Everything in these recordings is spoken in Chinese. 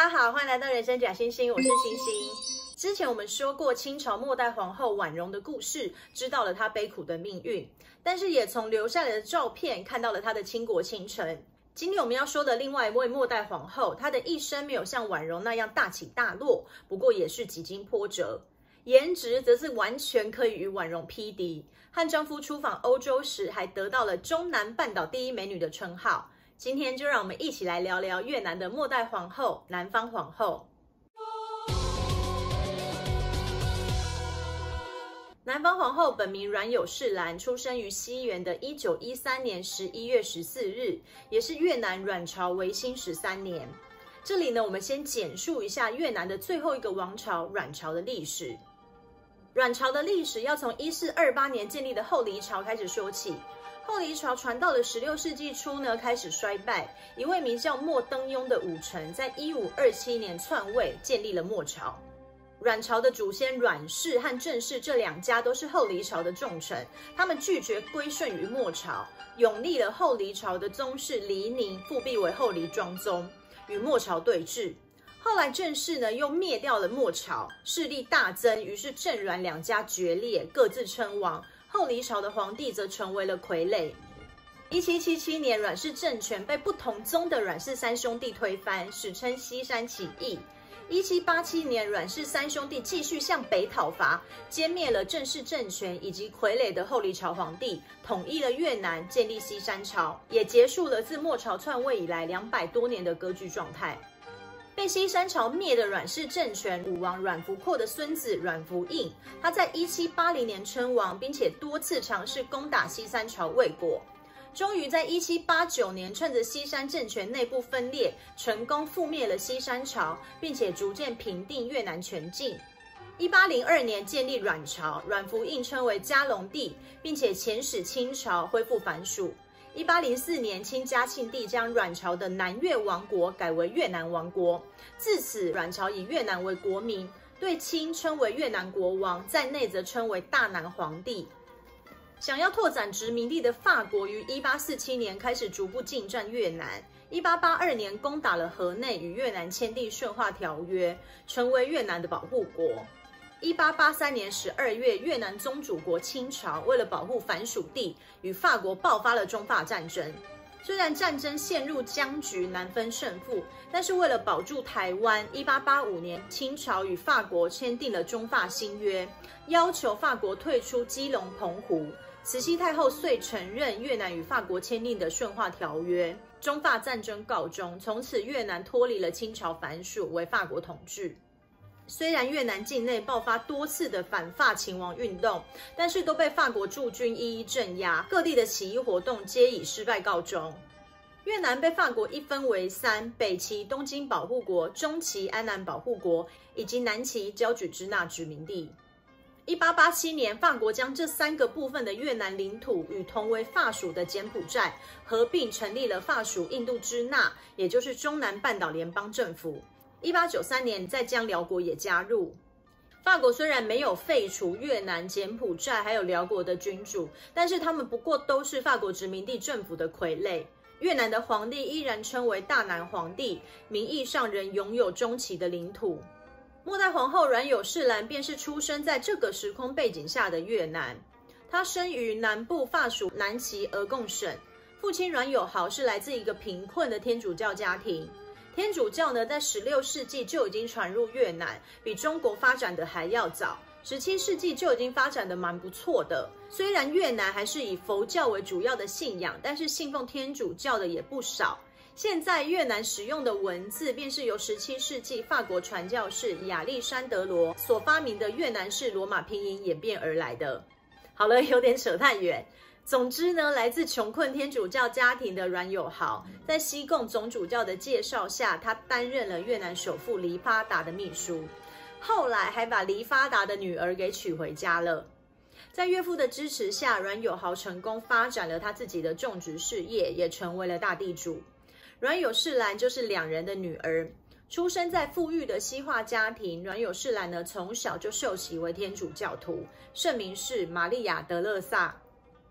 家好，欢迎来到人生假星星，我是星星。之前我们说过清朝末代皇后婉容的故事，知道了她悲苦的命运，但是也从留下来的照片看到了她的倾国倾城。今天我们要说的另外一位末代皇后，她的一生没有像婉容那样大起大落，不过也是几经波折。颜值则是完全可以与婉容匹敌，和丈夫出访欧洲时，还得到了中南半岛第一美女的称号。今天就让我们一起来聊聊越南的末代皇后南方皇后。南方皇后本名阮有士兰，出生于西元的1913年11月14日，也是越南阮朝维新13年。这里呢，我们先简述一下越南的最后一个王朝阮朝的历史。阮朝的历史要从1428年建立的后黎朝开始说起。后黎朝传到了16世纪初呢，开始衰败。一位名叫莫登庸的武臣，在1527年篡位，建立了末朝。阮朝的祖先阮氏和郑氏这两家都是后黎朝的重臣，他们拒绝归顺于末朝，拥立了后黎朝的宗室黎宁，复辟为后黎庄宗，与末朝对峙。后来郑氏呢又灭掉了末朝，势力大增，于是郑阮两家决裂，各自称王。后黎朝的皇帝则成为了傀儡。1777年，阮氏政权被不同宗的阮氏三兄弟推翻，史称西山起义。1787年，阮氏三兄弟继续向北讨伐，歼灭了郑氏政权以及傀儡的后黎朝皇帝，统一了越南，建立西山朝，也结束了自末朝篡位以来200多年的割据状态。被西山朝灭的阮氏政权武王阮福阔的孙子阮福映，他在1780年称王，并且多次尝试攻打西山朝未果，终于在1789年趁着西山政权内部分裂，成功覆灭了西山朝，并且逐渐平定越南全境。1802年建立阮朝，阮福映称为嘉隆帝，并且遣使清朝恢复藩属。1804年，清嘉庆帝将阮朝的南越王国改为越南王国，自此阮朝以越南为国名，对清称为越南国王，在内则称为大南皇帝。想要拓展殖民地的法国于1847年开始逐步进占越南，1882年攻打了河内，与越南签订顺化条约，成为越南的保护国。1883年12月，越南宗主国清朝为了保护藩属地，与法国爆发了中法战争。虽然战争陷入僵局，难分胜负，但是为了保住台湾，1885年清朝与法国签订了中法新约，要求法国退出基隆、澎湖。慈禧太后遂承认越南与法国签订的顺化条约，中法战争告终，从此越南脱离了清朝藩属，为法国统治。虽然越南境内爆发多次的反法勤王运动，但是都被法国驻军一一镇压，各地的起义活动皆以失败告终。越南被法国一分为三：北齐东京保护国、中齐安南保护国，以及南齐交举支那殖民地。1887年，法国将这3个部分的越南领土与同为法属的柬埔寨合并，成立了法属印度支那，也就是中南半岛联邦政府。1893年，再将辽国也加入。法国虽然没有废除越南、柬埔寨还有辽国的君主，但是他们不过都是法国殖民地政府的傀儡。越南的皇帝依然称为大南皇帝，名义上仍拥有中期的领土。末代皇后阮有士兰便是出生在这个时空背景下的越南。她生于南部法属南齐俄贡省，父亲阮有豪是来自一个贫困的天主教家庭。天主教呢，在16世纪就已经传入越南，比中国发展的还要早。17世纪就已经发展的蛮不错的。虽然越南还是以佛教为主要的信仰，但是信奉天主教的也不少。现在越南使用的文字，便是由17世纪法国传教士亚历山德罗所发明的越南式罗马拼音演变而来的。好了，有点扯太远。总之呢，来自穷困天主教家庭的阮有豪，在西贡总主教的介绍下，他担任了越南首富黎发达的秘书，后来还把黎发达的女儿给娶回家了。在岳父的支持下，阮有豪成功发展了他自己的种植事业，也成为了大地主。阮有士兰就是2人的女儿，出生在富裕的西化家庭。阮有士兰呢，从小就受洗为天主教徒，圣名是玛利亚德勒萨。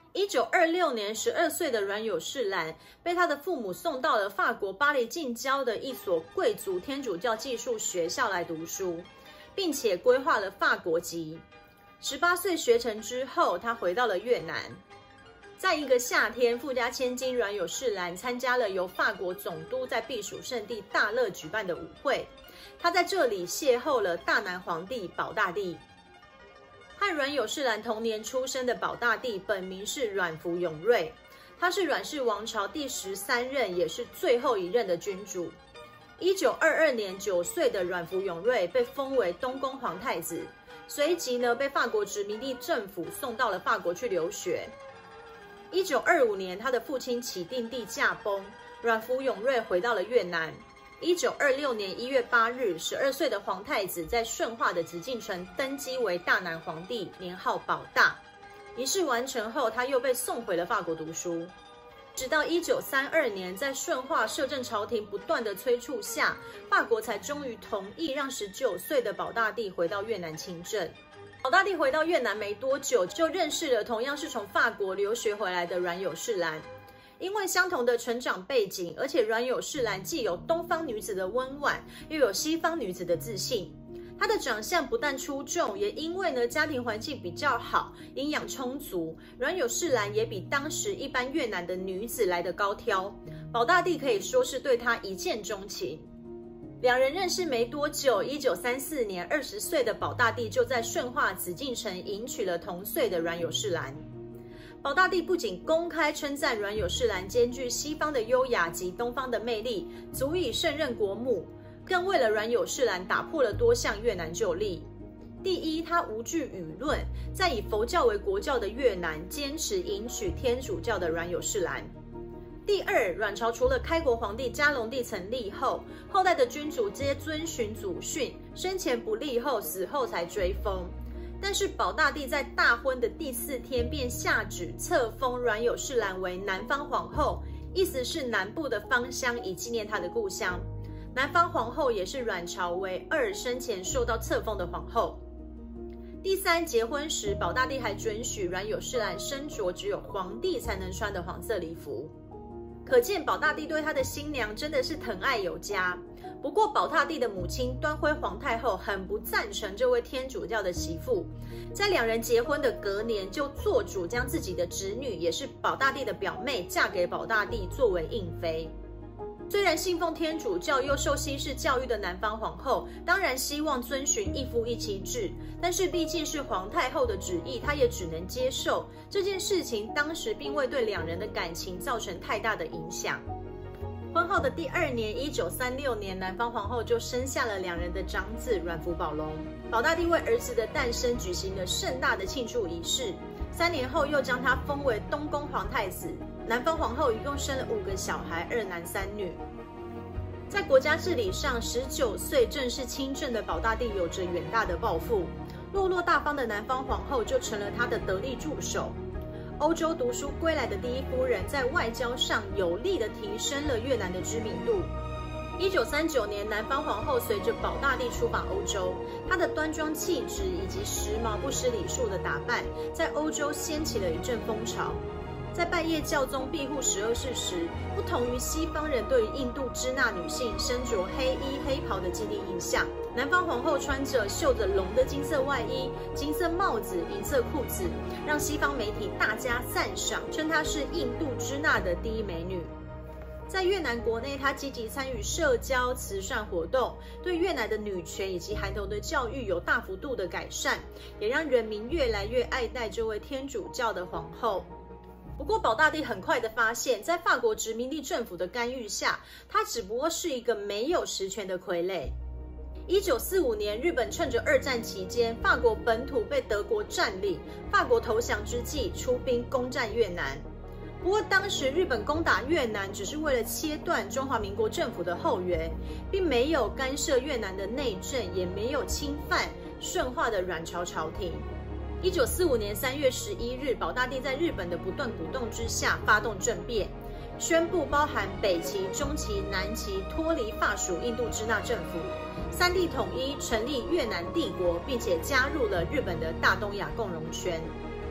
1926年，12岁的阮有士兰被他的父母送到了法国巴黎近郊的一所贵族天主教寄宿学校来读书，并且规划了法国籍。18岁学成之后，他回到了越南。在一个夏天，富家千金阮有士兰参加了由法国总督在避暑胜地大乐举办的舞会，他在这里邂逅了大南皇帝保大帝。和阮有士兰同年出生的保大帝本名是阮福永瑞，他是阮氏王朝第13任，也是最后一任的君主。1922年，9岁的阮福永瑞被封为东宫皇太子，随即呢被法国殖民地政府送到了法国去留学。1925年，他的父亲起定帝驾崩，阮福永瑞回到了越南。1926年1月8日，12岁的皇太子在顺化的紫禁城登基为大南皇帝，年号保大。仪式完成后，他又被送回了法国读书。直到1932年，在顺化摄政朝廷不断的催促下，法国才终于同意让19岁的保大帝回到越南亲政。保大帝回到越南没多久，就认识了同样是从法国留学回来的阮有士兰。因为相同的成长背景，而且阮有士兰既有东方女子的温婉，又有西方女子的自信。她的长相不但出众，也因为呢家庭环境比较好，营养充足，阮有士兰也比当时一般越南的女子来得高挑。保大帝可以说是对她一见钟情。两人认识没多久，1934年，20岁的保大帝就在顺化紫禁城迎娶了同岁的阮有士兰。保大帝不仅公开称赞阮有士兰兼具西方的优雅及东方的魅力，足以胜任国母，更为了阮有士兰打破了多项越南旧例。第一，他无惧舆论，在以佛教为国教的越南，坚持迎娶天主教的阮有士兰。第二，阮朝除了开国皇帝嘉隆帝曾立后，后代的君主皆遵循祖训，生前不立后，死后才追封。但是保大帝在大婚的第4天便下旨册封阮有士兰为南方皇后，意思是南部的芳乡，以纪念她的故乡。南方皇后也是阮朝唯2生前受到册封的皇后。第三，结婚时保大帝还准许阮有士兰身着只有皇帝才能穿的黄色礼服。可见保大帝对他的新娘真的是疼爱有加。不过保大帝的母亲端辉皇太后很不赞成这位天主教的媳妇，在两人结婚的隔年就做主将自己的侄女，也是保大帝的表妹，嫁给保大帝作为应妃。虽然信奉天主教又受西式教育的南方皇后，当然希望遵循一夫一妻制，但是毕竟是皇太后的旨意，她也只能接受。这件事情当时并未对两人的感情造成太大的影响。婚后的第2年，1936年，南方皇后就生下了两人的长子阮福宝龙。保大帝为儿子的诞生举行了盛大的庆祝仪式，3年后又将他封为东宫皇太子。南方皇后一共生了5个小孩，2男3女。在国家治理上，19岁正式亲政的保大帝有着远大的抱负，落落大方的南方皇后就成了他的得力助手。欧洲读书归来的第一夫人，在外交上有力地提升了越南的知名度。1939年，南方皇后随着保大帝出访欧洲，她的端庄气质以及时髦不失礼数的打扮，在欧洲掀起了一阵风潮。在拜谒教宗庇护12世时，不同于西方人对于印度支那女性身着黑衣黑袍的既定印象，南方皇后穿着绣着龙的金色外衣、金色帽子、银色裤子，让西方媒体大加赞赏，称她是印度支那的第一美女。在越南国内，她积极参与社交慈善活动，对越南的女权以及孩童的教育有大幅度的改善，也让人民越来越爱戴这位天主教的皇后。不过保大帝很快的发现，在法国殖民地政府的干预下，他只不过是一个没有实权的傀儡。1945年，日本趁着2战期间，法国本土被德国占领，法国投降之际，出兵攻占越南。不过当时日本攻打越南只是为了切断中华民国政府的后援，并没有干涉越南的内政，也没有侵犯顺化的阮朝朝廷。1945年3月11日，保大帝在日本的不断鼓动之下发动政变，宣布包含北齐、中齐、南齐脱离法属印度支那政府，3地统一，成立越南帝国，并且加入了日本的大东亚共荣圈。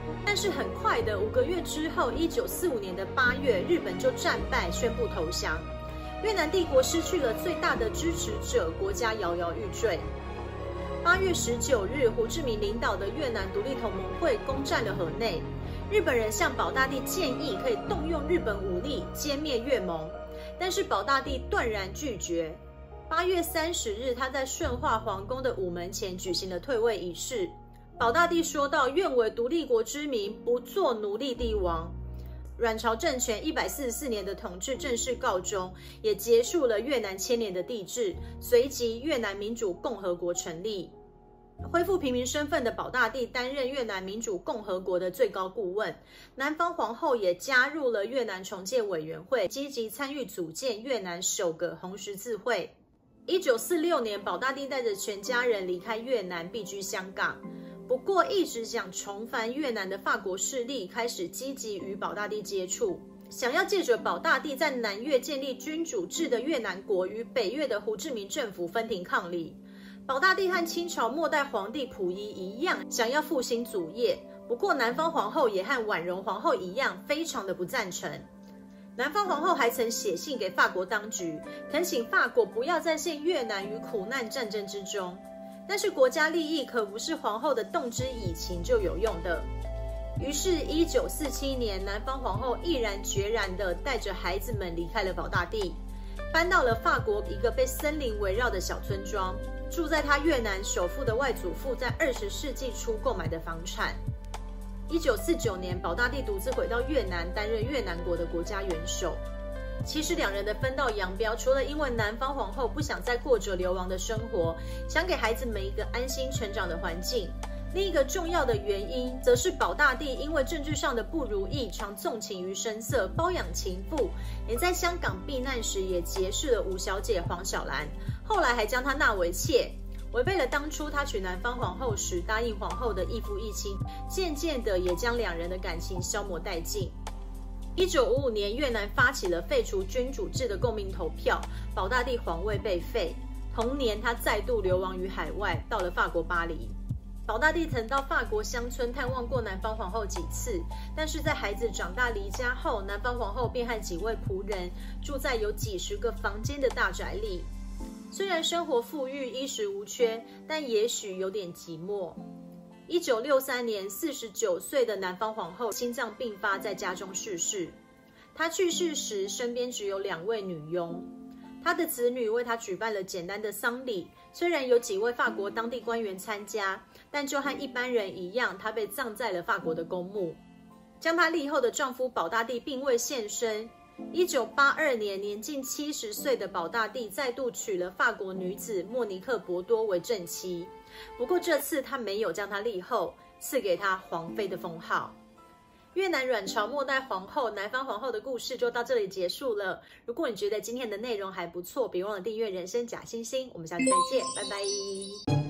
但是很快的5个月之后，1945年的8月，日本就战败，宣布投降。越南帝国失去了最大的支持者，国家摇摇欲坠。8月19日，胡志明领导的越南独立同盟会攻占了河内。日本人向保大帝建议可以动用日本武力歼灭越盟，但是保大帝断然拒绝。8月30日，他在顺化皇宫的午门前举行了退位仪式。保大帝说道：“愿为独立国之民，不做奴隶帝王。”阮朝政权144年的统治正式告终，也结束了越南1000年的帝制。随即，越南民主共和国成立。恢复平民身份的保大帝担任越南民主共和国的最高顾问，南方皇后也加入了越南重建委员会，积极参与组建越南首个红十字会。1946年，保大帝带着全家人离开越南，避居香港。不过，一直想重返越南的法国势力开始积极与保大帝接触，想要借着保大帝在南越建立君主制的越南国与北越的胡志明政府分庭抗礼。保大帝和清朝末代皇帝溥仪一样，想要复兴祖业。不过，南方皇后也和婉容皇后一样，非常的不赞成。南方皇后还曾写信给法国当局，恳请法国不要再陷越南于苦难战争之中。但是国家利益可不是皇后的动之以情就有用的。于是1947年，南方皇后毅然决然地带着孩子们离开了保大帝，搬到了法国一个被森林围绕的小村庄，住在他越南首富的外祖父在20世纪初购买的房产。1949年，保大帝独自回到越南，担任越南国的国家元首。其实两人的分道扬镳，除了因为南方皇后不想再过着流亡的生活，想给孩子们一个安心成长的环境，另一个重要的原因，则是保大帝因为政治上的不如意，常纵情于声色，包养情妇，连在香港避难时也结识了吴小姐黄小兰，后来还将她纳为妾。违背了当初他娶南方皇后时答应皇后的一夫一妻，渐渐的也将两人的感情消磨殆尽。1955年，越南发起了废除君主制的公民投票，保大帝皇位被废。同年，他再度流亡于海外，到了法国巴黎。保大帝曾到法国乡村探望过南方皇后几次，但是在孩子长大离家后，南方皇后便和几位仆人住在有几十个房间的大宅里。虽然生活富裕，衣食无缺，但也许有点寂寞。1963年，49岁的南方皇后心脏病发，在家中逝世。她去世时，身边只有2位女佣。她的子女为她举办了简单的丧礼，虽然有几位法国当地官员参加，但就和一般人一样，她被葬在了法国的公墓。将她立后的丈夫保大帝并未现身。1982年，年近70岁的保大帝再度娶了法国女子莫尼克·博多为正妻。不过这次他没有将她立后，赐给她皇妃的封号。越南阮朝末代皇后南方皇后的故事就到这里结束了。如果你觉得今天的内容还不错，别忘了订阅人生假星星。我们下次再见，拜拜。